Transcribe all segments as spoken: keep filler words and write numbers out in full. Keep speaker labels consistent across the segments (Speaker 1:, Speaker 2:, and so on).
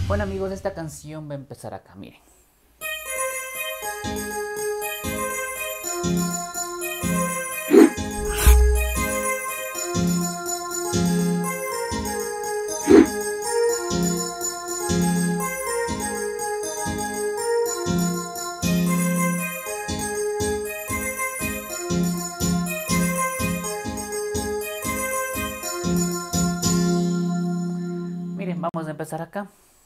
Speaker 1: Bueno amigos, esta canción va a empezar acá, miren. Miren, vamos a empezar acá.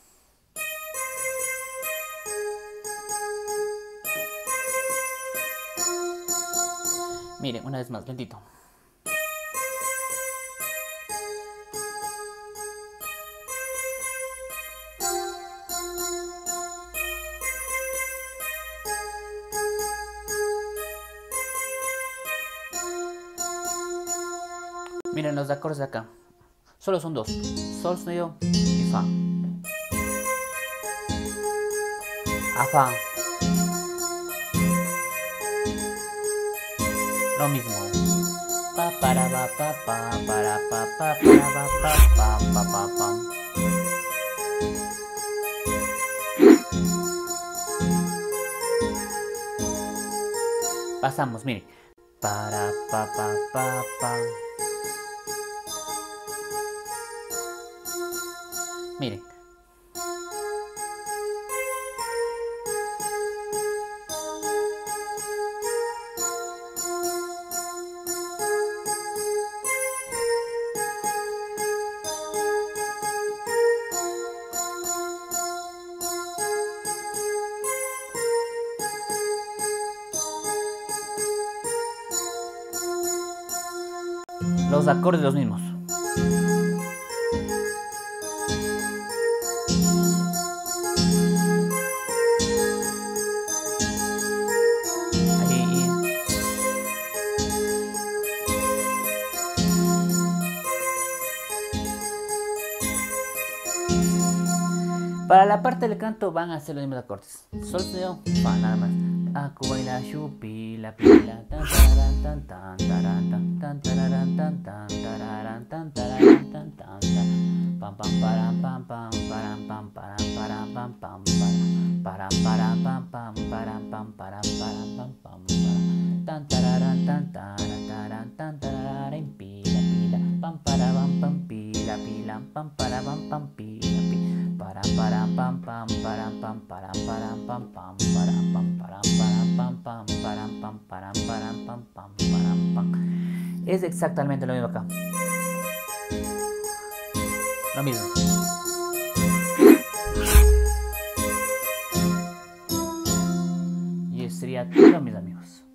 Speaker 1: Miren, una vez más, lentito. Miren los acordes de acá. Solo son dos. Sol sostenido y fa. A fa. Lo mismo. Pa para pa pa pa para pa pa para pa pa pa pa pa pa. Pasamos, miren. Para pa pa pa pa. Miren. Los acordes los mismos. Ahí. Para la parte del canto van a ser los mismos acordes. Sol sostenido, fa, nada más. Acuba y la chupi, la pila, tan tararán, tan tan tararán, tan tan tararán, tan tan tararán, tan tararán, tan tan pam pam param pam pam param pam param param pam pam param param pam pam param pam param param pam pam tan tararán, tan tararán, tan tararán, pila pila pam param pam pila pila pam param pam pila pila param param pam pam param pam param param pam pam param pam param param pam pam param pam param param pam pam param pam. Es exactamente lo mismo acá. Lo mismo. Y sería todo, mis amigos.